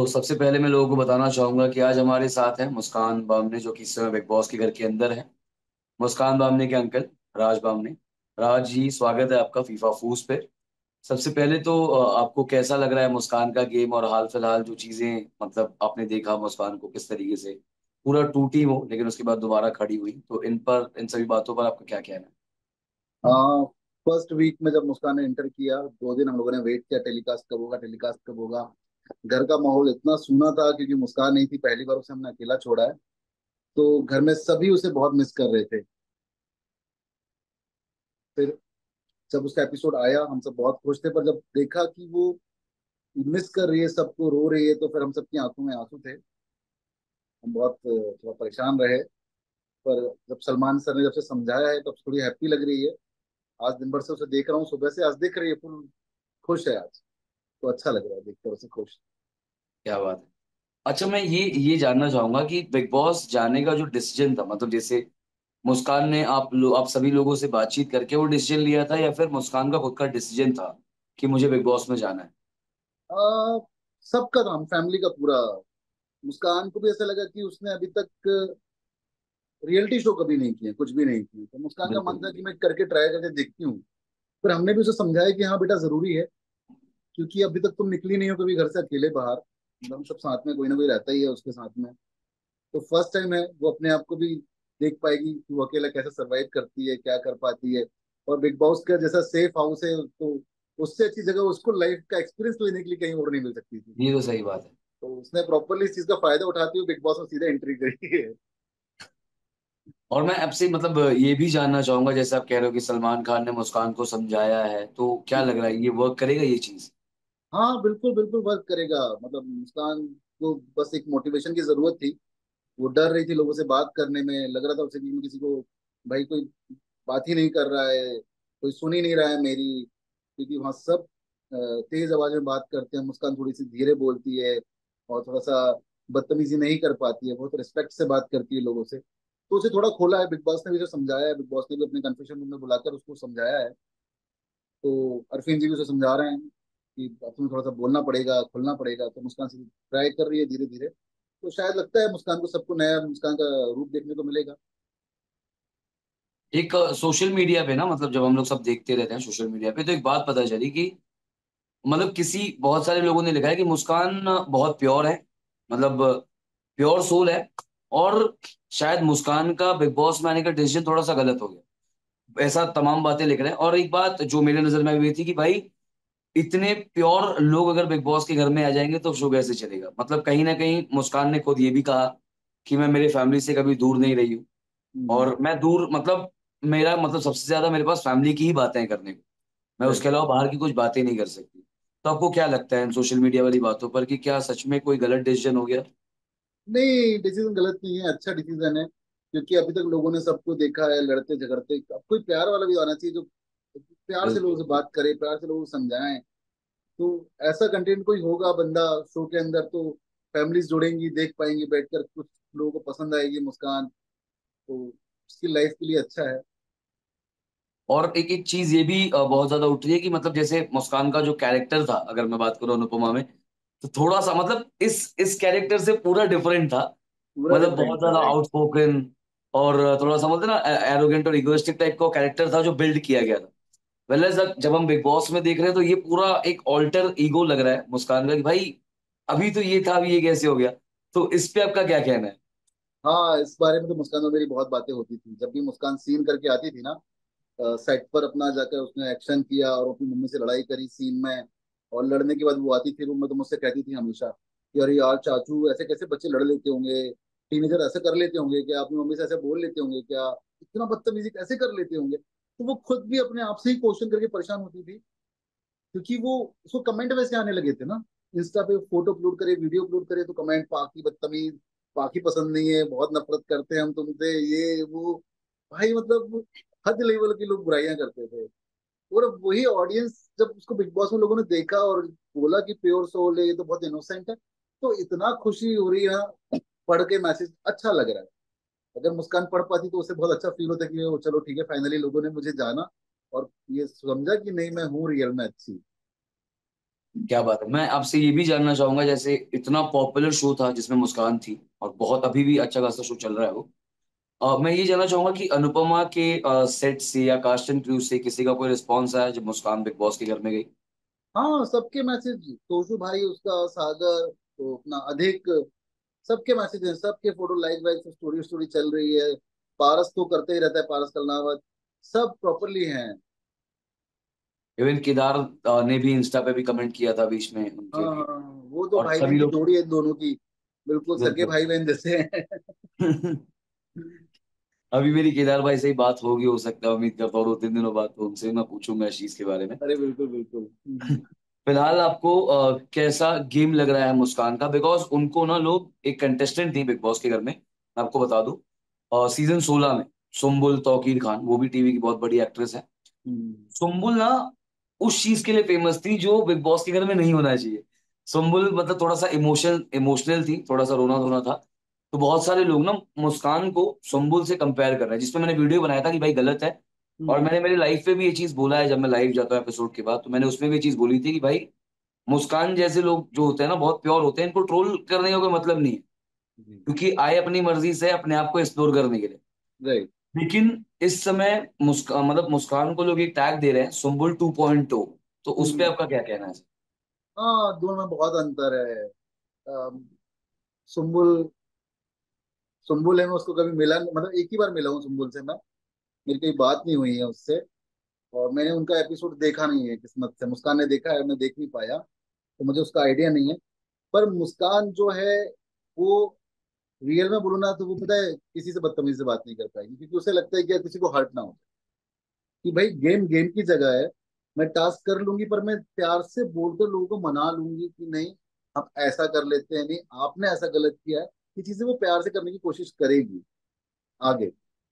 सबसे पहले मैं लोगों को बताना चाहूंगा कि आज हमारे साथ हैं मुस्कान बामने, जो कि इस समय बिग बॉस के घर के अंदर है। मुस्कान बामने के अंकल राज बामने। राज जी, स्वागत है आपका फीफा फूस पे। सबसे पहले तो आपको कैसा लग रहा है मुस्कान का गेम, और हाल फिलहाल जो चीजें, मतलब आपने देखा मुस्कान को किस तरीके से पूरा टूटी वो, लेकिन उसके बाद दोबारा खड़ी हुई, तो इन सभी बातों पर आपका क्या कहना है? हाँ। फर्स्ट वीक में जब मुस्कान ने एंटर किया 2 दिन हम लोगों ने वेट किया, टेलीकास्ट कब होगा, टेलीकास्ट कब होगा। घर का माहौल इतना सूना था क्योंकि मुस्कान नहीं थी, पहली बार उसे हमने अकेला छोड़ा है। तो घर में सभी उसे बहुत मिस कर रहे थे। फिर जब उसका एपिसोड आया हम सब बहुत खुश थे, पर जब देखा कि वो मिस कर रही है, सबको रो रही है, तो फिर हम सबकी आंखों में आंसू थे। हम बहुत थोड़ा परेशान रहे। पर जब सलमान सर ने जब से समझाया है तब थोड़ी हैप्पी लग रही है। आज दिन भर से उसे देख रहा हूँ, सुबह से आज दिख रही है फुल खुश है आज। तो अच्छा लग रहा है देखकर उसे खुश। क्या बात है। अच्छा, मैं ये जानना चाहूंगा कि बिग बॉस जाने का जो डिसीजन था, मतलब जैसे मुस्कान ने आप सभी लोगों से बातचीत करके वो डिसीजन लिया था, या फिर मुस्कान का खुद का डिसीजन था कि मुझे बिग बॉस में जाना है? आ, सबका काम, फैमिली का पूरा। मुस्कान को भी ऐसा लगा कि उसने अभी तक रियलिटी शो कभी नहीं किए, कुछ भी नहीं किए, तो मुस्कान का मन बिल्कुल। था कि मैं करके ट्राई करके देखती हूँ। फिर हमने भी उसे समझाया कि हाँ बेटा जरूरी है, क्योंकि अभी तक तुम निकली नहीं हो कभी घर से अकेले बाहर। मतलब हम सब साथ में, कोई ना कोई रहता ही है उसके साथ में। तो फर्स्ट टाइम है वो अपने आप को भी देख पाएगी कि वो अकेला कैसे सरवाइव करती है, क्या कर पाती है। और बिग बॉस का जैसा सेफ हाउस है, तो उससे अच्छी जगह उसको लाइफ का एक्सपीरियंस लेने के लिए कहीं और नहीं मिल सकती थी। ये तो सही बात है। तो उसने प्रॉपरली इस चीज का फायदा उठाते हुए बिग बॉस में सीधे एंट्री करी है। और मैं आपसे मतलब ये भी जानना चाहूंगा, जैसे आप कह रहे हो कि सलमान खान ने मुस्कान को समझाया है, तो क्या लग रहा है ये वर्क करेगा ये चीज? हाँ बिल्कुल बिल्कुल वर्क करेगा। मतलब मुस्कान को बस एक मोटिवेशन की जरूरत थी। वो डर रही थी लोगों से बात करने में, लग रहा था उसे कि मैं किसी को, भाई कोई बात ही नहीं कर रहा है, कोई सुन ही नहीं रहा है मेरी। क्योंकि वहाँ सब तेज आवाज में बात करते हैं, मुस्कान थोड़ी सी धीरे बोलती है और थोड़ा सा बदतमीजी नहीं कर पाती है, बहुत रिस्पेक्ट से बात करती है लोगों से। तो उसे थोड़ा खोला है, बिग बॉस ने भी उसे समझाया है, बिग बॉस ने भी अपने कन्फेशन रूम में बुलाकर उसको समझाया है। तो अरफीन जी भी उसे समझा रहे हैं कि अब तुम्हें थोड़ा सा बोलना पड़ेगा, खुलना पड़ेगा। तो मुस्कान से ट्राई कर रही है धीरे धीरे। तो शायद लगता है मुस्कान को, सबको नया मुस्कान का रूप देखने को मिलेगा। एक सोशल मीडिया पे ना, मतलब जब हम लोग सब देखते रहते हैं सोशल मीडिया पे, तो एक बात पता चली कि मतलब बहुत सारे लोगों ने लिखा है कि मुस्कान बहुत प्योर है, मतलब प्योर सोल है। और शायद मुस्कान का बिग बॉस में आने का डिसीजन थोड़ा सा गलत हो गया, ऐसा तमाम बातें लिख रहे हैं। और एक बात जो मेरे नजर में आई थी कि भाई, इतने प्योर लोग अगर बिग बॉस के घर में आ जाएंगे तो शो कैसे चलेगा? मतलब कहीं ना कहीं मुस्कान ने खुद ये भी कहा कि मैं मेरे फैमिली से कभी दूर नहीं रही हूँ, हम्म। और मैं दूर मतलब मेरा मतलब सबसे ज्यादा मेरे पास फैमिली की ही बातें करने को, मैं राइट। उसके अलावा बाहर की कुछ बातें नहीं कर सकती। तो आपको क्या लगता है इन सोशल मीडिया वाली बातों पर, कि क्या सच में कोई गलत डिसीजन हो गया? नहीं, डिसीजन गलत नहीं है, अच्छा डिसीजन है। क्योंकि अभी तक लोगों ने सबको देखा है लड़ते झगड़ते, अब कोई प्यार वाला भी आना चाहिए जो प्यार से लोगों बिल्कुल। से बात करे, प्यार से लोगों को समझाएं। तो ऐसा कंटेंट कोई होगा बंदा शो के अंदर, तो फैमिलीज जुड़ेंगी, देख पाएंगी बैठकर, कुछ लोगों को पसंद आएगी मुस्कान। तो उसकी लाइफ के लिए अच्छा है। और एक एक चीज ये भी बहुत ज्यादा उठ रही है कि मतलब जैसे मुस्कान का जो कैरेक्टर था, अगर मैं बात करूं अनुपमा में, तो थोड़ा सा मतलब इस कैरेक्टर से पूरा डिफरेंट था। पूरा मतलब डिफरेंट बहुत था, ज्यादा राइट। आउटस्पोकन, और थोड़ा सा बोलते हैं ना एरोगेंट और इगोइस्टिक टाइप का कैरेक्टर था जो बिल्ड किया गया था। वेल, जब हम बिग बॉस में देख रहे हैं तो ये पूरा एक ऑल्टर ईगो लग रहा है मुस्कान का, कि भाई अभी तो ये था, अभी ये कैसे हो गया? तो इस पे आपका क्या कहना है? हाँ, इस बारे में तो मुस्कान और मेरी बहुत बातें होती थी। जब भी मुस्कान सीन करके आती थी ना, सेट पर अपना जाकर उसने एक्शन किया और अपनी मम्मी से लड़ाई करी सीन में। और लड़ने के बाद वो आती थी रूम में, तो मुझसे कहती थी हमेशा कि अरे यार चाचू, ऐसे कैसे बच्चे लड़ लेते होंगे, टीनेजर ऐसे कर लेते होंगे क्या, अपनी मम्मी से ऐसे बोल लेते होंगे क्या, इतना बदतमीजी कैसे कर लेते होंगे। तो वो खुद भी अपने आप से ही क्वेश्चन करके परेशान होती थी। क्योंकि वो, उसको कमेंट वैसे आने लगे थे ना, इंस्टा पे फोटो अपलोड करे, वीडियो अपलोड करे, तो कमेंट पाकि बदतमीज, पाकि पसंद नहीं है, बहुत नफरत करते हैं हम तुमसे, ये वो। भाई मतलब हद लेवल के लोग बुराइयां करते थे। और वही ऑडियंस जब उसको बिग बॉस में लोगों ने देखा और बोला कि प्योर सोल है, ये तो बहुत इनोसेंट है, तो इतना खुशी हो रही है ना। पढ़ के मैसेज अच्छा लग रहा है। अगर मुस्कान पढ़ पाती तो उसे बहुत अच्छा फील होता कि वो चलो ठीक है, फाइनली लोगों ने मुझे जाना और ये समझा कि नहीं, मैं हूँ रियल में अच्छी। क्या बात है। मैं आपसे ये भी जानना चाहूंगा, जैसे इतना पॉपुलर शो था जिसमें मुस्कान थी, और बहुत अभी भी अच्छा खासा शो चल रहा है वो। मैं ये जानना चाहूंगा कि अनुपमा के सेट से या कास्ट एंड क्रू से किसी का कोई रिस्पॉन्स आया जब मुस्कान बिग बॉस के घर में गई? हाँ, सबके मैसेज, तोशु भाई उसका, सागर, तो अपना अधिक, सबके मैसेज हैं, सबके फोटो लाइक वाइक स्टोरी स्टोरी चल रही है। पारस तो करते ही रहता है, पारस कलनावत, सब प्रॉपरली हैं। इवन केदार ने भी इंस्टा पे भी कमेंट किया था बीच में हाँ उनके लिए। हाँ, वो तो और भाई बहन सभी की लोग। जोड़ी है दोनों की, बिल्कुल सगे बिल्कुल। भाई बहन जैसे हैं। अभी मेरी केदार भाई से ही बात होगी, हो सकता है, उम्मीद करता हूँ 2-3 दिनों बाद, तो उनसे मैं पूछूंगा इस चीज के बारे में। अरे बिल्कुल बिल्कुल। फिलहाल आपको कैसा गेम लग रहा है मुस्कान का? बिकॉज उनको ना लोग, एक कंटेस्टेंट थी बिग बॉस के घर में, मैं आपको बता दूं, सीजन 16 में, सुम्बुल तौकीर खान, वो भी टीवी की बहुत बड़ी एक्ट्रेस है। हम्म। सुम्बुल ना उस चीज के लिए फेमस थी जो बिग बॉस के घर में नहीं होना चाहिए। सुम्बुल मतलब थोड़ा सा इमोशनल थी, थोड़ा सा रोना धोना था। तो बहुत सारे लोग ना मुस्कान को सुम्बुल से कंपेयर कर रहे हैं, जिसपे मैंने वीडियो बनाया था कि भाई गलत है। और हम्म। मैंने मेरी लाइफ पे भी ये चीज बोला है, जब मैं लाइव जाता हूँ एपिसोड के बाद, तो मैंने उसमें भी ये चीज बोली थी कि भाई मुस्कान जैसे लोग जो होते हैं ना, बहुत प्योर होते हैं, इनको ट्रोल करने का कोई मतलब नहीं है, जी। क्योंकि आए अपनी मर्जी से अपने आप को एक्सप्लोर करने के लिए। राइट। लेकिन इस समय मुस्कान को लोग एक टैग दे रहे हैं, सुम्बुल 2.0। तो उस पे हम्म। आपका क्या कहना है? हाँ, दोनों में बहुत अंतर है। अम, सुम्बुल, सुम्बुल है, मैं उसको कभी मिला मतलब एक ही बार मिला हूँ सुम्बुल से मैं, मेरी कोई बात नहीं हुई है उससे। और मैंने उनका एपिसोड देखा नहीं है, किस्मत से। मुस्कान ने देखा है, मैं देख नहीं पाया, तो मुझे उसका आइडिया नहीं है। पर मुस्कान जो है, वो रियल में बोलूँ ना तो वो पता है किसी से बदतमीजी से बात नहीं कर पाएगी, क्योंकि उसे लगता है कि यार किसी को हर्ट ना हो, कि भाई गेम गेम की जगह है। मैं टास्क कर लूंगी, पर मैं प्यार से बोलकर लोगों को मना लूंगी कि नहीं, हम ऐसा कर लेते हैं, नहीं आपने ऐसा गलत किया है। ये चीजें वो प्यार से करने की कोशिश करेगी आगे।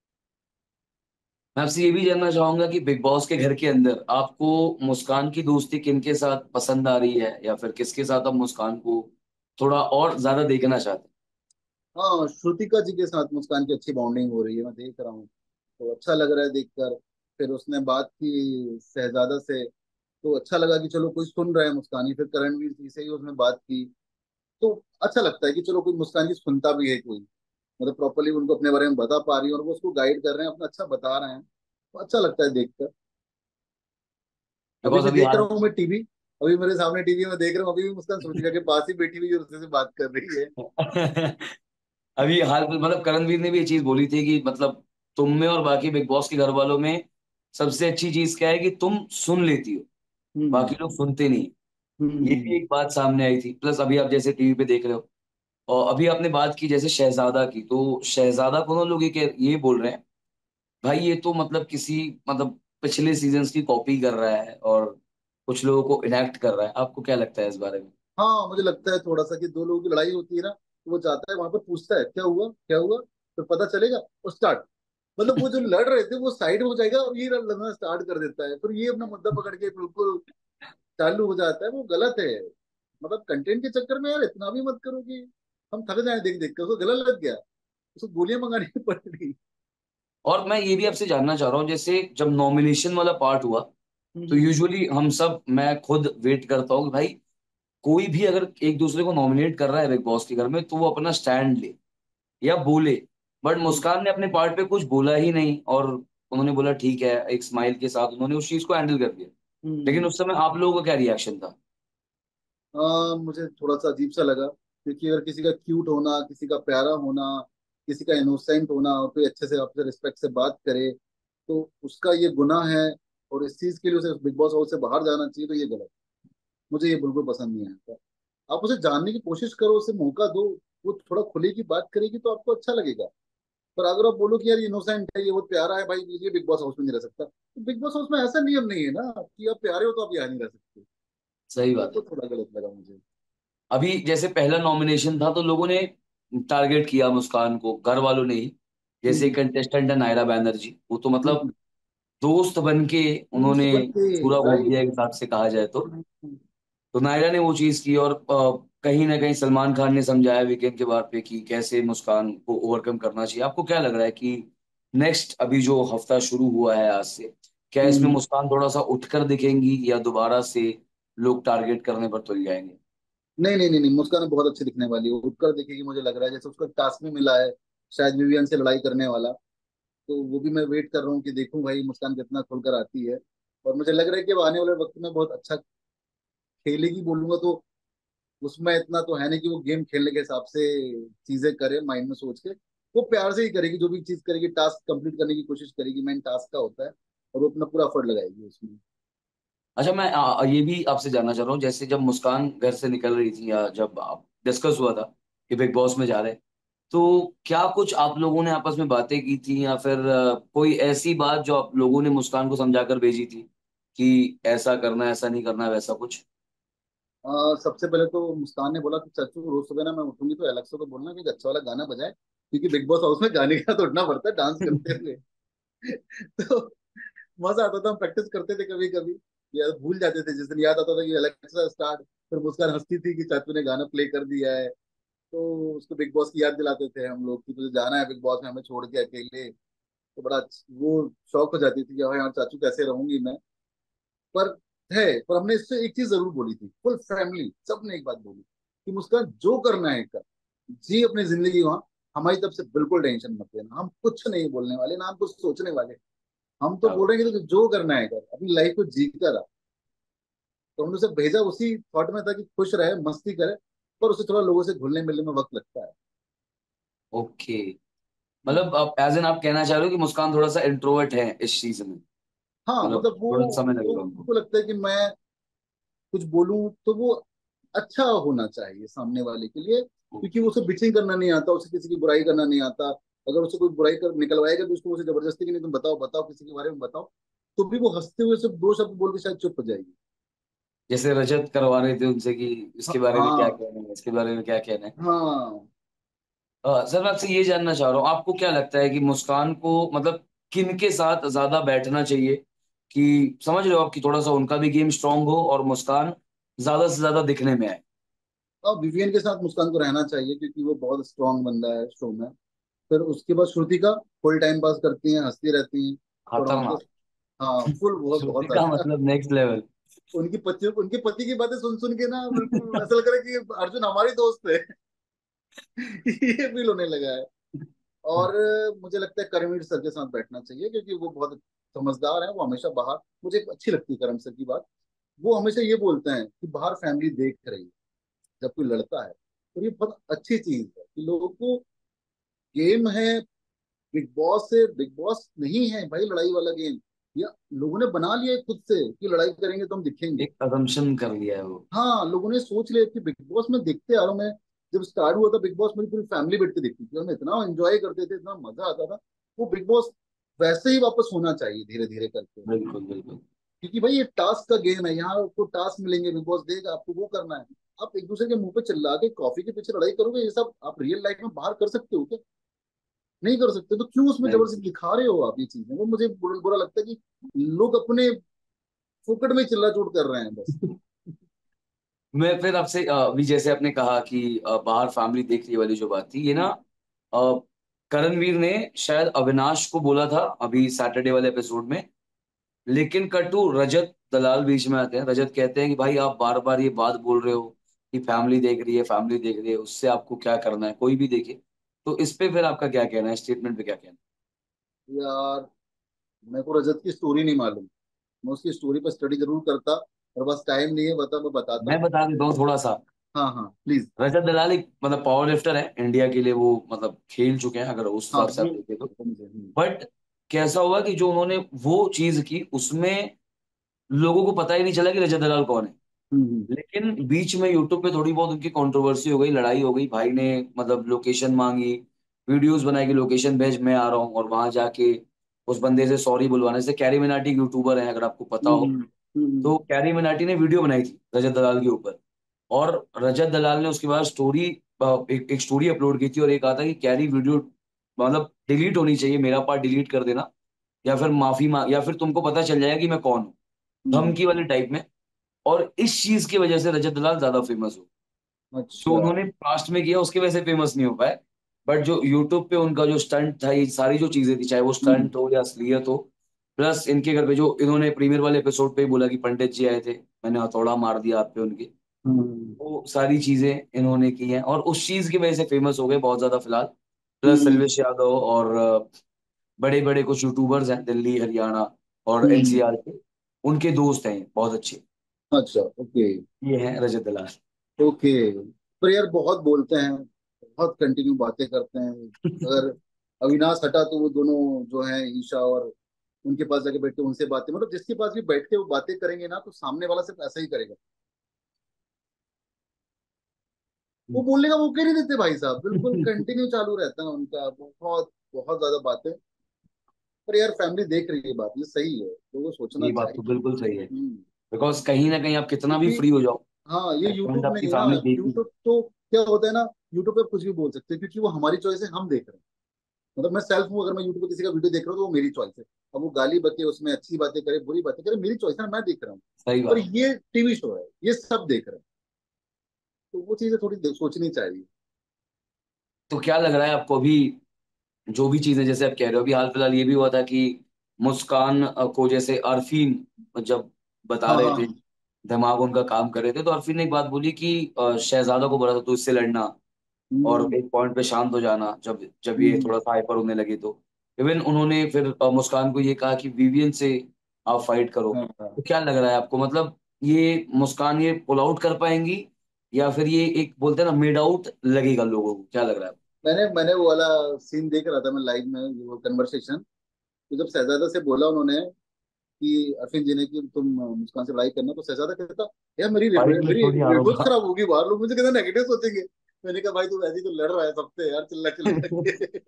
मैं आपसे ये भी जानना चाहूंगा कि बिग बॉस के घर के अंदर आपको मुस्कान की दोस्ती किनके साथ पसंद आ रही है, या फिर किसके साथ आप मुस्कान को थोड़ा और ज्यादा देखना चाहते हाँ, श्रुतिका जी के साथ मुस्कान की अच्छी बॉन्डिंग हो रही है, मैं देख रहा हूँ, तो अच्छा लग रहा है देखकर। फिर उसने बात की शहजादा से, तो अच्छा लगा कि चलो कोई सुन रहा है मुस्कान की। फिर करणवीर जी से ही उसने बात की, तो अच्छा लगता है कि चलो कोई मुस्कान की सुनता भी है कोई, मतलब प्रॉपरली उनको अपने बारे में बता पा रही है, और वो उसको गाइड कर रहे हैं, अपना अच्छा बता रहे हैं, तो अच्छा लगता है देखकर। हैं? अभी बिकॉज मैं अभी देख हाल रहा हूँ मैं टीवी, अभी मेरे सामने टीवी में देख रहा हूँ, अभी भी मुस्कान श्रुतिका के पास ही बैठी हुई है, उससे से बात कर रही है। अभी हाल मतलब करणवीर ने भी ये चीज बोली थी कि मतलब तुम में और बाकी बिग बॉस के घर वालों में सबसे अच्छी चीज क्या है कि तुम सुन लेती हो, बाकी लोग हम्म। सुनते नहीं। ये भी हम्म। एक बात सामने आई थी। प्लस अभी आप जैसे टीवी पे देख रहे हो, और अभी आपने बात की जैसे शहजादा की, तो शहजादा को ना लोग ये बोल रहे हैं, भाई ये तो मतलब किसी मतलब पिछले सीजन्स की कॉपी कर रहा है, और कुछ लोगों को इनेक्ट कर रहा है। आपको क्या लगता है इस बारे में? हाँ, मुझे लगता है थोड़ा सा कि दो लोगों की लड़ाई होती है ना, तो वो जाता है वहां पर, पूछता है क्या हुआ क्या हुआ, तो पता चलेगा, और स्टार्ट, मतलब वो जो लड़ रहे थे वो साइड में हो जाएगा, और ये लड़ना स्टार्ट कर देता है, फिर ये अपना मुद्दा पकड़ के बिल्कुल चालू हो जाता है। वो गलत है, मतलब कंटेंट के चक्कर में यार इतना भी मत करो कि हम थक जाए देख देख कर। उसको गलत लग गया, उसको गोलियां मंगानी पड़ रही। और मैं ये भी आपसे जानना चाह रहा हूँ, जैसे जब नॉमिनेशन वाला पार्ट हुआ, तो हम्म। यूजुअली हम सब, मैं खुद वेट करता हूँ कि भाई कोई भी अगर एक दूसरे को नॉमिनेट कर रहा है बिग बॉस के घर में, तो वो अपना स्टैंड ले या बोले। बट हम्म। मुस्कान ने अपने पार्ट पे कुछ बोला ही नहीं, और उन्होंने बोला ठीक है, एक स्माइल के साथ उन्होंने उस चीज को हैंडल कर दिया। लेकिन हम्म। उस समय आप लोगों का क्या रिएक्शन था? मुझे थोड़ा सा अजीब सा लगा, क्योंकि अगर किसी का क्यूट होना, किसी का प्यारा होना, किसी का इनोसेंट होना, और कोई अच्छे से आपसे रिस्पेक्ट से बात करे, तो उसका ये गुनाह है, और इस चीज के लिए उसे बिग बॉस हाउस से बाहर जाना चाहिए, तो ये गलत। मुझे ये बिल्कुल पसंद नहीं आता। आप उसे जानने की कोशिश करो, उसे मौका दो, वो थोड़ा खुले की बात करेगी तो आपको अच्छा लगेगा। पर अगर आप बोलो कि यार ये इनोसेंट है, ये बहुत प्यारा है भाई, ये बिग बॉस हाउस में नहीं रह सकता, तो बिग बॉस हाउस में ऐसा नियम नहीं है ना कि आप प्यारे हो तो आप यहाँ नहीं रह सकते। सही तो बात वो है। थोड़ा गलत लगा मुझे। अभी जैसे पहला नॉमिनेशन था, तो लोगों ने टारगेट किया मुस्कान को, घर वालों ने ही। जैसे हम्म। कंटेस्टेंट है नायरा बैनर्जी, वो तो मतलब हम्म। दोस्त बन के दोस्त उन्होंने बन के, पूरा घोप राइट। दिया, एक हिसाब से कहा जाए तो। तो नायरा ने वो चीज की, और कहीं ना कहीं सलमान खान ने समझाया वीकेंड के बाद पे कि कैसे मुस्कान को ओवरकम करना चाहिए। आपको क्या लग रहा है कि नेक्स्ट अभी जो हफ्ता शुरू हुआ है आज से, क्या इसमें हम्म। मुस्कान थोड़ा सा उठकर दिखेंगी, या दोबारा से लोग टारगेट करने पर तुल जाएंगे। नहीं नहीं नहीं नहीं, मुस्कान बहुत अच्छी दिखने वाली है, उत्कर दिखेगी मुझे लग रहा है, जैसे उसको टास्क में मिला है शायद विवियन से लड़ाई करने वाला। तो वो भी मैं वेट कर रहा हूँ कि देखूं भाई मुस्कान कितना खुलकर आती है। और मुझे लग रहा है कि वो आने वाले वक्त में बहुत अच्छा खेलेगी बोलूंगा तो। उसमें इतना तो है नहीं कि वो गेम खेलने के हिसाब से चीजें करे माइंड में सोच के। वो प्यार से ही करेगी, जो भी चीज करेगी टास्क कंप्लीट करने की कोशिश करेगी, मेन टास्क का होता है। और वो अपना पूरा एफर्ट लगाएगी उसमें। अच्छा, मैं ये भी आपसे जानना चाह रहा हूँ, जैसे जब मुस्कान घर से निकल रही थी या जब आप डिस्कस हुआ था कि बिग बॉस में जा रहे हैं, तो क्या कुछ आप लोगों ने आपस में बातें की थी, या फिर कोई ऐसी बात जो आप लोगों ने मुस्कान को समझाकर भेजी थी कि ऐसा करना, ऐसा नहीं करना, वैसा कुछ? सबसे पहले तो मुस्कान ने बोला कि चाचू रोज सुबह ना मैं उठूंगी तो एलेक्सा को बोलना कि एक अच्छा वाला गाना बजाए, क्योंकि बिग बॉस हाउस में गाने का तो उठना पड़ता है डांस करते हुए। तो मजा आता था, हम प्रैक्टिस करते थे कभी कभी। यार भूल जाते थे जिस दिन याद आता था कि एलेक्सा स्टार्ट, फिर मुस्कान हंसती थी कि चाचू ने गाना प्ले कर दिया है। तो उसको बिग बॉस की याद दिलाते थे हम लोग कि तुझे जाना है बिग बॉस में हमें छोड़ के अकेले। तो बड़ा वो शौक हो जाती थी कि हाँ यार चाचू कैसे रहूंगी मैं। पर पर हमने इससे एक चीज जरूर बोली थी, फुल फैमिली सबने एक बात बोली कि मुस्कान जो करना है कर, जी अपनी जिंदगी वहां, हमारी तरफ से बिल्कुल टेंशन मत लेना, हम कुछ नहीं बोलने वाले ना हम कुछ सोचने वाले। हम तो क्या बोल बात। रहे हैं कि जो करना है कर, अपनी लाइफ को जी कर आ। तो हमने उसे भेजा उसी थॉट में था कि खुश रहे मस्ती करे, पर उसे थोड़ा लोगों से घुलने मिलने में वक्त लगता है। Okay, hmm. मतलब आप एज एन आप कहना चाह रहे हो कि मुस्कान थोड़ा सा इंट्रोवर्ट है इस चीज में, हाँ मतलब मतलब वो थोड़ा सा समय वो लगेगा उनको। उनको लगता है कि मैं कुछ बोलूं तो वो अच्छा होना चाहिए सामने वाले के लिए, क्योंकि वो ओके। उसे बिचिंग करना नहीं आता, उसे किसी की बुराई करना नहीं आता। अगर उसे कोई बुराई कर निकलवाएगा तो उसको उसे जबरदस्ती की नहीं तुम बताओ बताओ किसी के बारे में बताओ, तो भी वो हंसते हुए सिर्फ दो शब्द बोल के शायद चुप हो जाएगी। जैसे रजत करवा रहे थे उनसे कि इसके बारे में क्या हाँ कहना है, इसके बारे में क्या कहना है। हाँ। सर मैं आपसे ये जानना चाह रहा हूँ, आपको क्या लगता है कि मुस्कान को मतलब किन के साथ ज्यादा बैठना चाहिए, कि समझ रहे हो आप, कि थोड़ा सा उनका भी गेम स्ट्रांग हो और मुस्कान ज्यादा से ज्यादा दिखने में आए? और विवियन के साथ मुस्कान को रहना चाहिए क्योंकि वो बहुत स्ट्रांग बंदा है शो में। फिर उसके बाद श्रुतिका फुल टाइम पास करती हैं, हंसती रहती हैं। थोड़ा खतरनाक। मतलब हाँ फुल बहुत बहुत श्रुति का ज्यादा। मतलब नेक्स्ट लेवल। उनके पति की बातें सुन सुन के ना बिल्कुल ऐसा लग रहा है कि अर्जुन हमारी दोस्त है। ये फील होने लगा है। और मुझे लगता है करमवीर सर के साथ बैठना चाहिए क्योंकि वो बहुत समझदार है, वो हमेशा बाहर, मुझे अच्छी लगती है करम सर की बात। वो हमेशा ये बोलते हैं कि बाहर फैमिली देख रही है जब कोई लड़ता है। और ये बहुत अच्छी चीज है कि लोगों को गेम है, बिग बॉस से बिग बॉस नहीं है भाई लड़ाई वाला गेम। या लोगों ने बना लिया है खुद से कि लड़ाई करेंगे तो हम दिखेंगे। एक अजम्पशन कर लिया है वो। हाँ लोगों ने सोच लिया कि बिग बॉस में देखते आ रहा हूँ मैं। जब स्टार्ट हुआ था बिग बॉस मेरी पूरी फैमिली बैठ के देखती थी, हम इतना एंजॉय करते थे, इतना मजा आता था। वो बिग बॉस वैसे ही वापस होना चाहिए धीरे धीरे करके। बिल्कुल बिल्कुल। क्योंकि भाई ये टास्क का गेम है, यहाँ आपको टास्क मिलेंगे, बिग बॉस देगा आपको वो करना है। आप एक दूसरे के मुंह पे चिल्ला के कॉफी के पीछे लड़ाई करोगे, ये सब आप रियल लाइफ में बाहर कर सकते हो क्या? नहीं कर सकते, तो क्यों उसमें नहीं। जबरदस्ती दिखा रहे हो आप ये चीजें? वो मुझे बुरा लगता है कि लोग अपने फोकट में चिल्ला चोट कर रहे हैं बस। मैं फिर आपसे अभी जैसे आपने कहा कि बाहर फैमिली देख रही वाली जो बात थी, ये ना अ, करणवीर ने शायद अविनाश को बोला था अभी सैटरडे वाले एपिसोड में, लेकिन कट्टू रजत दलाल बीच में आते हैं। रजत कहते हैं कि भाई आप बार बार ये बात बोल रहे हो कि फैमिली देख रही है, फैमिली देख रही है, उससे आपको क्या करना है, कोई भी देखे। तो इस पे फिर आपका क्या कहना है, स्टेटमेंट पे क्या कहना यार मेरे को रजत की स्टोरी नहीं मालूम, मैं उसकी स्टोरी पर स्टडी जरूर करता, और बस टाइम नहीं है बता मैं है? बताता। मैं बता देता हूँ थोड़ा सा। हाँ हाँ प्लीज। रजत दलाल एक मतलब पावर लिफ्टर है इंडिया के लिए, वो मतलब खेल चुके हैं अगर उस हाँ हिसाब से आप वो देखें तो। मुझे बट कैसा हुआ कि जो उन्होंने वो चीज की, उसमें लोगों को पता ही नहीं चला कि रजत दलाल कौन है। हम्म लेकिन बीच में यूट्यूब पे थोड़ी बहुत उनकी कंट्रोवर्सी हो गई, लड़ाई हो गई, भाई ने मतलब लोकेशन मांगी, वीडियोस बनाई कि लोकेशन भेज, मैं आ रहा हूँ, और वहां जाके उस बंदे से सॉरी बुलवाने से। कैरी मिनाटी यूट्यूबर है अगर आपको पता हम्म हो, हम्म हम्म तो कैरी मिनाटी ने वीडियो बनाई थी रजत दलाल के ऊपर, और रजत दलाल ने उसके बाद स्टोरी, एक स्टोरी अपलोड की थी, और एक आता कि कैरी वीडियो मतलब डिलीट होनी चाहिए, मेरा पार्ट डिलीट कर देना, या फिर माफी मांग, या फिर तुमको पता चल जाएगा कि मैं कौन हूँ, हम्म, धमकी वाले टाइप में। और इस चीज की वजह से रजत दलाल ज्यादा फेमस हो, जो अच्छा। उन्होंने पास्ट में किया उसके वजह से फेमस नहीं हो पाए। बट जो यूट्यूब पे उनका जो स्टंट था, ये सारी जो चीजें थी, चाहे वो हम्म स्टंट हो या असलियत हो, प्लस इनके घर पे जो इन्होंने प्रीमियर वाले एपिसोड पे ही बोला कि पंडित जी आए थे, मैंने हथौड़ा मार दिया आप पे उनके, हम्म। वो सारी चीजें इन्होंने की हैं और उस चीज की वजह से फेमस हो गए बहुत ज्यादा फिलहाल। प्लस हम्म। शैलेश यादव और बड़े बड़े कुछ यूट्यूबर्स हैं दिल्ली हरियाणा और हम्म। एनसीआर के, उनके दोस्त हैं ये, बहुत अच्छे। अच्छा, ओके। ये हैं रजत दलाल। ओके। पर यार बहुत बोलते हैं, बहुत कंटिन्यू बातें करते हैं। अगर अविनाश हटा तो वो दोनों जो हैं, ईशा और उनके पास जाके बैठ के उनसे बातें, मतलब जिसके पास भी बैठ के वो बातें करेंगे ना, तो सामने वाला सिर्फ ऐसा ही करेगा। वो बोलने का मौका ही नहीं देते भाई साहब, बिल्कुल कंटिन्यू चालू रहता है उनका, बहुत बहुत ज्यादा बातें। पर यार फैमिली देख रही है बात, ये सही है, लोगों को सोचना ये बात तो चाहिए। बिल्कुल सही है। हम्म। बिकॉज कहीं ना कहीं आप कितना भी क्योंकि फ्री हो जाओ, हाँ, ये एट पॉइंट यूट्यूब आपकी नहीं है ना। फैमिली देख ही। यूट्यूब तो क्या होता है ना, यूट्यूब पे कुछ भी बोल सकते हैं, क्योंकि वो हमारी चॉइस है, हम देख रहे हैं। मतलब मैं सेल्फ हूँ, अगर मैं यूट्यूब पे किसी का वीडियो देख रहा हूँ तो वो मेरी चॉइस है। अब वो गाली बके, उसमें अच्छी बातें करे बुरी बातें करे, मेरी चॉइस है ना, मैं देख रहा हूँ। सही पर बात। ये टीवी शो है, ये सब देख रहे हैं, तो वो चीजें थोड़ी सोचनी चाहिए। तो क्या लग रहा है आपको अभी, जो भी चीजें जैसे आप कह रहे हो, अभी हाल फिलहाल ये भी हुआ था कि मुस्कान को जैसे अरफीन जब बता हाँ रहे हाँ थे, हाँ। दिमाग उनका काम कर रहे थे, तो अरफीन ने एक बात बोली कि शहजादा को बोला था तो इससे लड़ना और हम्म। एक पॉइंट पे शांत हो जाना जब जब ये हम्म। थोड़ा सा हाइपर होने लगे तो। इवन उन्होंने फिर मुस्कान को ये कहा कि विवियन से आप फाइट करो। हाँ हाँ। तो क्या लग रहा है आपको, मतलब ये मुस्कान ये पुल आउट कर पाएंगी या फिर ये एक बोलते हैं ना मेड आउट लगेगा लोगों को, क्या लग रहा है? मैंने मैंने वो वाला सीन देख रहा था मैं लाइव में, वो कन्वर्सेशन। तो जब शहजादा से बोला उन्होंने कि अरविंद जी ने कि तुम मुस्कान से लड़ाई करना, तो शहजादा कहता यार मेरी फाइट में मेरी थोड़ी रेपुटेशन हारूंगा। खराब होगी, बाहर लोग मुझे कहते नेगेटिव सोचेंगे। मैंने कहा भाई तू ऐसे ही तो लड़ रहा है सबसे यार, चिल्ला चिल्ला के।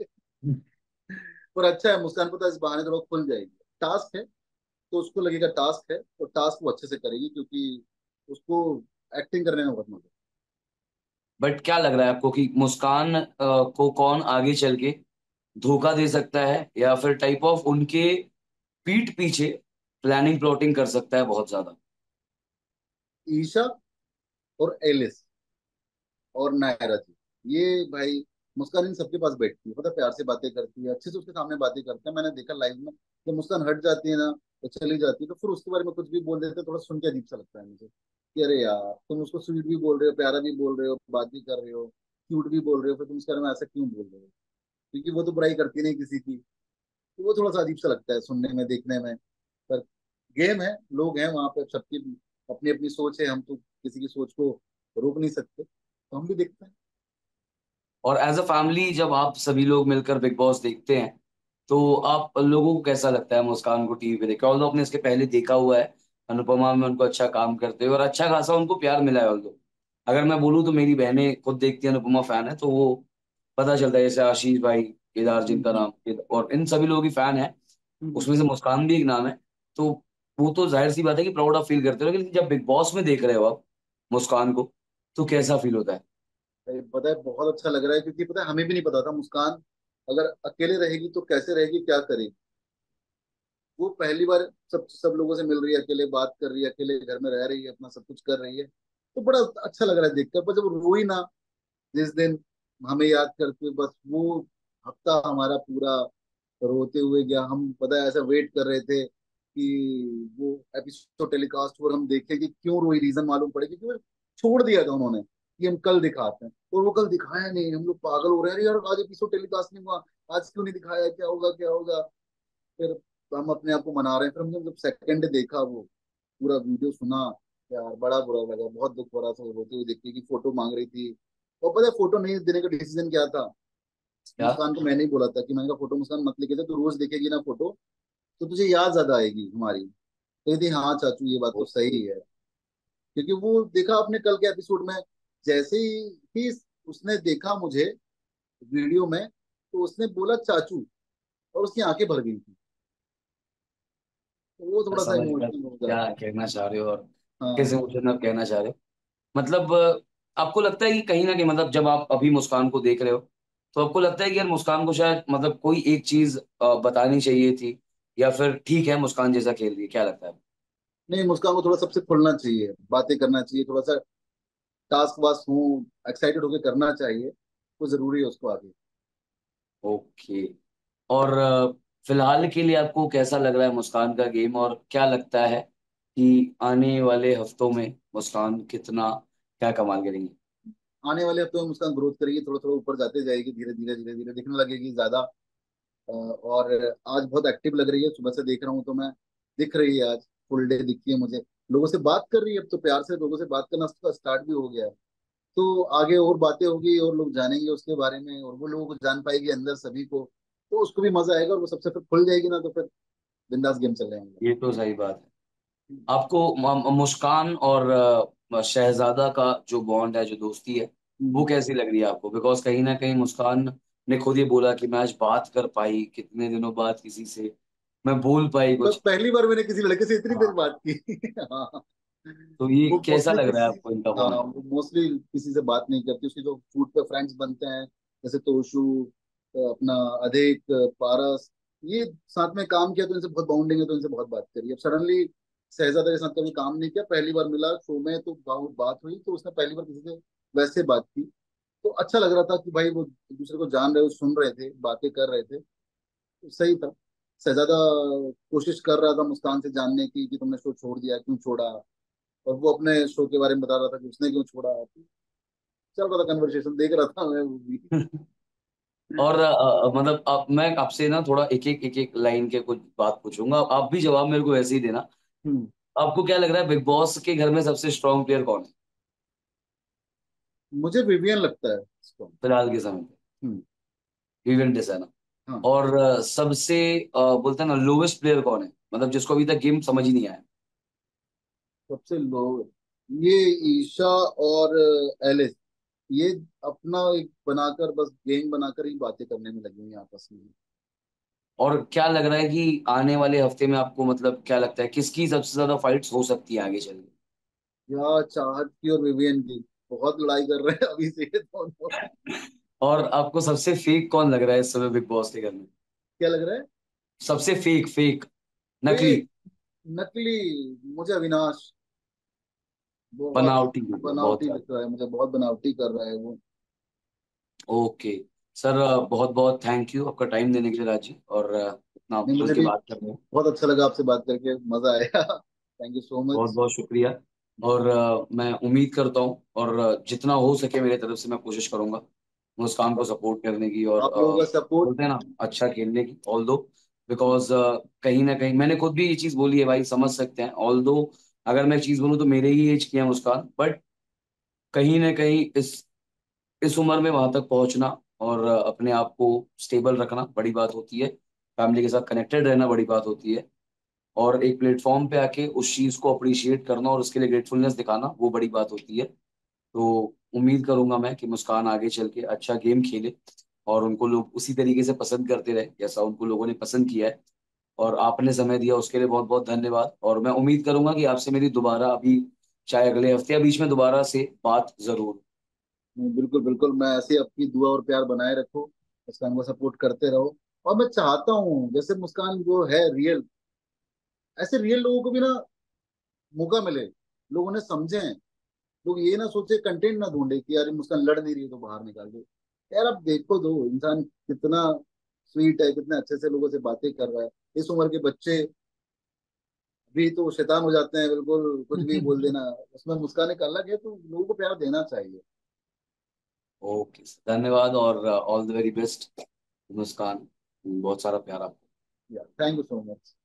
पर अच्छा है, मुस्कान पता है इस बहाने थोड़ा खुल जाएगी। टास्क है तो उसको लगेगा टास्क है, तो टास्क वो अच्छे से करेगी, क्योंकि उसको एक्टिंग करने में बहुत मजा बट क्या लग रहा है आपको कि मुस्कान को कौन आगे चल के धोखा दे सकता है या फिर टाइप ऑफ उनके पीठ पीछे प्लानिंग प्लॉटिंग कर सकता है बहुत ज्यादा? है। ईशा और एलिस और नायरा जी, ये भाई, मुस्कान इन सबके पास बैठती है, पता है, प्यार से बातें करती है, अच्छे से उसके सामने बातें करते हैं। मैंने देखा लाइव में, जब मुस्कान हट जाती है ना, तो चली जाती है, तो फिर उसके बारे में कुछ भी बोल देते हैं, थोड़ा सुन के अजीब सा लगता है मुझे कि अरे यार, तुम उसको स्वीट भी बोल रहे हो, प्यारा भी बोल रहे हो, बात भी कर रहे हो, क्यूट भी बोल रहे हो, फिर तुम उसके बारे में ऐसा क्यों बोल रहे हो? क्योंकि वो तो बुराई करती नहीं किसी की। तो वो थोड़ा सा अजीब सा लगता है सुनने में, देखने में। पर गेम है, लोग हैं वहां पे, सबकी अपनी अपनी सोच है, हम तो किसी की सोच को रोक नहीं सकते, तो हम भी देखते हैं। और एज अ फैमिली जब आप सभी लोग मिलकर बिग बॉस देखते हैं, तो आप लोगों को कैसा लगता है मुस्कान को टीवी पे देखा? ऑल्दो आपने इसके पहले देखा हुआ है अनुपमा में उनको अच्छा काम करते हुए और अच्छा खासा उनको प्यार मिला है ऑल्दो। अगर मैं बोलूँ तो मेरी बहनें खुद देखती हैं, अनुपमा फैन है, तो वो पता चलता है, जैसे आशीष भाई, केदार जिनका हम्म। नाम और इन सभी लोगों की फैन है, हम्म। उसमें से मुस्कान भी एक नाम है। तो वो तो जाहिर सी बात है कि प्राउड ऑफ फील करते हो, लेकिन जब बिग बॉस में देख रहे हो आप मुस्कान को, तो कैसा फील होता है? पता है, बहुत अच्छा लग रहा है, क्योंकि पता है हमें भी नहीं पता था मुस्कान अगर अकेले रहेगी तो कैसे रहेगी, क्या करेगी। वो पहली बार सब सब लोगों से मिल रही है, अकेले बात कर रही है, अकेले घर में रह रही है, अपना सब कुछ कर रही है। तो बड़ा अच्छा लग रहा है देखकर। पर जब रोई ना जिस दिन, हमें याद करते हुए, बस वो हफ्ता हमारा पूरा रोते हुए गया। हम पता है ऐसा वेट कर रहे थे कि वो एपिसोड टेलीकास्ट पर हम देखें कि क्यों रोई, रीजन मालूम पड़े, क्योंकि वो छोड़ दिया था उन्होंने कि हम कल दिखाते हैं, और वो कल दिखाया नहीं। हम लोग पागल हो रहे हैं, अरे यार आज एपिसोड टेलीकास्ट नहीं हुआ, आज क्यों नहीं दिखाया, क्या होगा क्या होगा। फिर हम अपने आप को मना रहे हैं। फिर हमने जब सेकंड डे देखा, वो पूरा वीडियो सुना, यार बड़ा बुरा लगा, बहुत दुख हो रहा था वो रोते हुए देख के कि फोटो मांग रही थी। और पता है फोटो नहीं देने का डिसीजन क्या था? क्या? मुस्कान को मैंने ही बोला था कि मैंने कहा फोटो मुस्कान मत लेके जा, तू रोज देखेगी ना फोटो, तो तुझे याद ज्यादा आएगी हमारी। कहती थी हाँ चाचू, ये बात तो ओके। सही है। क्योंकि वो देखा आपने कल के एपिसोड में, जैसे ही उसने देखा मुझे वीडियो में, तो उसने बोला चाचू, और उसकी आंखें भर गई थी। तो वो मैं थोड़ा सा समझ गया इमोशनल हो क्या जाता है। कहना चाह रहे हो और किस हाँ। इमोशन में आप कहना चाह रहे हो। मतलब आपको लगता है कि कहीं ना कहीं, मतलब जब आप अभी मुस्कान को देख रहे हो, तो आपको लगता है कि यार मुस्कान को शायद मतलब कोई एक चीज बतानी चाहिए थी, या फिर ठीक है मुस्कान जैसा खेल रही है, क्या लगता है? नहीं, मुस्कान को थोड़ा सबसे खुलना चाहिए, बातें करना चाहिए, थोड़ा सा टास्क वास्क हो, एक्साइटेड होकर करना चाहिए, वो जरूरी है उसको आगे। ओके। और फिलहाल के लिए आपको कैसा लग रहा है मुस्कान का गेम, और क्या लगता है कि आने वाले हफ्तों में मुस्कान कितना क्या कमाल करेंगी? आने वाले हफ्तों में मुस्कान ग्रोथ करेगी, थोड़ा थोड़ा ऊपर जाते जाएगी, धीरे धीरे धीरे धीरे दिखने लगेगी ज्यादा। और आज बहुत एक्टिव लग रही है, सुबह से देख रहा हूँ तो मैं। दिख रही है आज, फुल डे दिखती है मुझे। लोगों से बात कर रही है, अब तो प्यार से लोगों से बात करना स्टार्ट भी हो गया है। तो आगे और बातें होगी और लोग जानेंगे उसके बारे में, और वो लोगों को जान पाएगी अंदर सभी को। तो उसको भी मजा आएगा, और वो सबसे फिर खुल जाएगी ना, तो फिर बिंदास गेम चल रहे हैं। ये तो सही बात है। आपको मुस्कान और शहजादा का जो बॉन्ड है, जो दोस्ती है, वो हम्म। कैसी लग रही है आपको? बिकॉज कहीं ना कहीं मुस्कान ने खुद ही बोला कि मैं आज बात कर पाई कितने दिनों बाद किसी से, मैं बोल पाई कुछ। पहली बार मैंने किसी लड़के से इतनी देर हाँ, बात की। हाँ। तो ये वो कैसा मोस्टली लग रहा है किसी आपको इनका हाँ, बॉन्ड? वो मोस्टली किसी से बात नहीं करती। उसके जो फूड पे फ्रेंड्स बनते हैं, जैसे तोशु, अपना अधेक, पारस, ये साथ में काम किया तो इनसे बहुत बाउंडिंग है, तो इनसे बहुत बात करी। अब सडनली शहजादा के साथ कभी काम नहीं किया, पहली बार मिला शो में तो बहुत बात हुई, तो उसने पहली बार किसी से वैसे बात की। तो अच्छा लग रहा था कि भाई वो एक दूसरे को जान रहे, सुन रहे थे, बातें कर रहे थे। तो सही था। शहजादा कोशिश कर रहा था मुस्कान से जानने की कि तुमने शो छोड़ दिया, क्यों छोड़ा। और वो अपने शो के बारे में बता रहा था कि उसने क्यों छोड़ा। चल रहा था कन्वर्सेशन, देख रहा था मैं वो भी। और मतलब अब मैं आपसे ना थोड़ा एक एक लाइन के कुछ बात पूछूंगा, आप भी जवाब मेरे को वैसे ही देना। हम्म। आपको क्या लग रहा है बिग बॉस के घर में सबसे स्ट्रांग प्लेयर कौन है मुझे विवियन लगता है इसको। फिलहाल के समय पे? हम्म। विवेन डिसाना। हाँ। और सबसे बोलते हैं ना लोवेस्ट प्लेयर कौन है, मतलब जिसको अभी तक गेम समझ ही नहीं आया? सबसे लो, ये ईशा और एलिस, ये अपना एक बनाकर, बस गैंग बनाकर ही बातें करने में लगी हुई हैं आपस में। और क्या लग रहा है कि आने वाले हफ्ते में आपको मतलब क्या लगता है किसकी सबसे ज्यादा फाइट्स हो सकती है आगे चल के? या चाहत की और विवियन की बहुत लड़ाई कर रहे हैं अभी से ये दोनों। और आपको सबसे फेक कौन लग रहा है इस समय बिग बॉस के घर में? क्या लग रहा है? सबसे फेक, फेक, नकली, फेक, नकली, मुझे अविनाश बहुत बनावटी, बहुत बनावटी ज्यादा। दिख रहा है, मुझे बहुत बनावटी कर रहा है वो। ओके सर, बहुत बहुत थैंक यू आपका टाइम देने के लिए राजी, और इतना नहीं, खुल मुझे के भी बात कर रहे हैं। बहुत अच्छा लगा आपसे बात करके, मजा आया। थैंक यू सो बहुत मच। बहुत शुक्रिया। और मैं उम्मीद करता हूँ, और जितना हो सके मेरे तरफ से मैं कोशिश करूंगा मुस्कान को सपोर्ट करने की, और आप लोगों का सपोर्ट। बोलते हैं ना अच्छा खेलने की। ऑल दो बिकॉज कहीं ना कहीं मैंने खुद भी ये चीज़ बोली है भाई, समझ सकते हैं। ऑल दो अगर मैं चीज़ बोलूँ तो मेरे ही एज की है मुस्कान, बट कहीं ना कहीं इस उम्र में वहां तक पहुंचना और अपने आप को स्टेबल रखना बड़ी बात होती है। फैमिली के साथ कनेक्टेड रहना बड़ी बात होती है। और एक प्लेटफॉर्म पे आके उस चीज को अप्रिशिएट करना और उसके लिए ग्रेटफुलनेस दिखाना वो बड़ी बात होती है। तो उम्मीद करूंगा मैं कि मुस्कान आगे चल के अच्छा गेम खेले, और उनको लोग उसी तरीके से पसंद करते रहे जैसा उनको लोगों ने पसंद किया है। और आपने समय दिया उसके लिए बहुत बहुत धन्यवाद, और मैं उम्मीद करूंगा कि आपसे मेरी दोबारा अभी चाहे अगले हफ्ते या बीच में दोबारा से बात जरूर। बिल्कुल बिल्कुल, मैं ऐसे आपकी दुआ और प्यार बनाए रखो, मुस्कान को सपोर्ट करते रहो। और मैं चाहता हूँ जैसे मुस्कान जो है रियल, ऐसे रियल लोगों को भी ना मौका मिले, लोग उन्हें समझें। लोग ये ना सोचे, कंटेंट ना ढूंढे कि यार ये मुस्कान लड़ नहीं रही है तो बाहर निकाल दो। यार आप देखो, दो इंसान कितना स्वीट है, कितने अच्छे से लोगों से बातें कर रहा है। इस उम्र के बच्चे भी तो शैतान हो जाते हैं, बिल्कुल कुछ भी बोल देना। उसमें मुस्कान एक अलग है, तो लोगों को प्यार देना चाहिए। ओके, धन्यवाद, और all the very best Muskan. बहुत सारा प्यार आपको। Thank you so much.